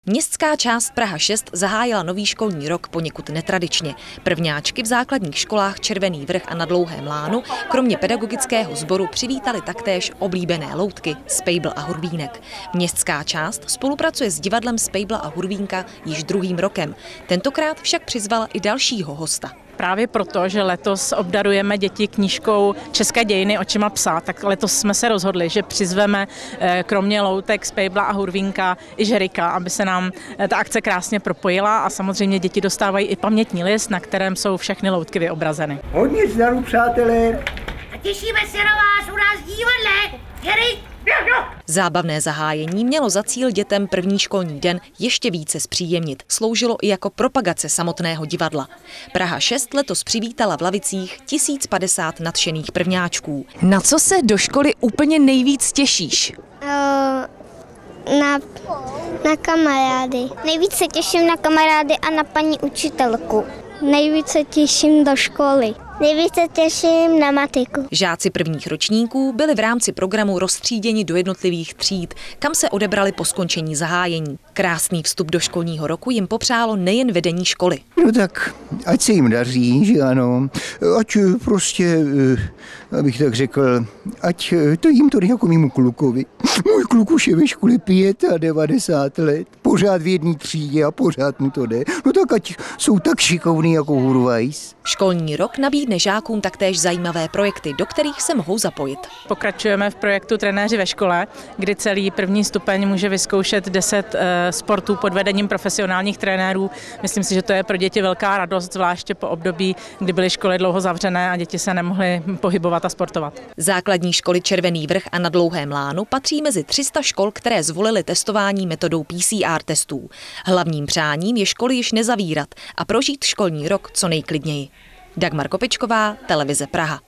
Městská část Praha 6 zahájila nový školní rok poněkud netradičně. Prvňáčky v základních školách Červený Vrch a na Dlouhém Lánu kromě pedagogického sboru přivítali taktéž oblíbené loutky Spejbl a Hurvínek. Městská část spolupracuje s divadlem Spejbla a Hurvínka již druhým rokem. Tentokrát však přizvala i dalšího hosta. Právě proto, že letos obdarujeme děti knížkou České dějiny očima psa, tak letos jsme se rozhodli, že přizveme kromě loutek Spejbla a Hurvínka i Žerika, aby se nám ta akce krásně propojila a samozřejmě děti dostávají i pamětní list, na kterém jsou všechny loutky vyobrazeny. Hodně zdaru, přátelé! A těšíme se na vás u nás v divadle! Žerik! Zábavné zahájení mělo za cíl dětem první školní den ještě více zpříjemnit. Sloužilo i jako propagace samotného divadla. Praha 6 letos přivítala v lavicích 1050 nadšených prvňáčků. Na co se do školy úplně nejvíc těšíš? Na kamarády. Nejvíc se těším na kamarády a na paní učitelku. Nejvíc se těším do školy. Nejvíc se těším na matiku. Žáci prvních ročníků byli v rámci programu roztříděni do jednotlivých tříd, kam se odebrali po skončení zahájení. Krásný vstup do školního roku jim popřálo nejen vedení školy. No tak, ať se jim daří, že ano, ať prostě, abych tak řekl, ať to jim to jako mému klukovi. Můj kluk už je ve škole 95 let, pořád v jedné třídě a pořád mu to jde. No tak ať jsou tak šikovný jako Hurvajs. Školní rok nabídne žákům taktéž zajímavé projekty, do kterých se mohou zapojit. Pokračujeme v projektu Trenéři ve škole, kdy celý první stupeň může vyzkoušet 10 sportů pod vedením profesionálních trenérů. Myslím si, že to je pro děti velká radost, zvláště po období, kdy byly školy dlouho zavřené a děti se nemohly pohybovat a sportovat. Základní školy Červený Vrch a na Dlouhém Lánu patří mezi 300 škol, které zvolily testování metodou PCR testů. Hlavním přáním je školy již nezavírat a prožít školní rok co nejklidněji. Dagmar Kopečková, Televize Praha.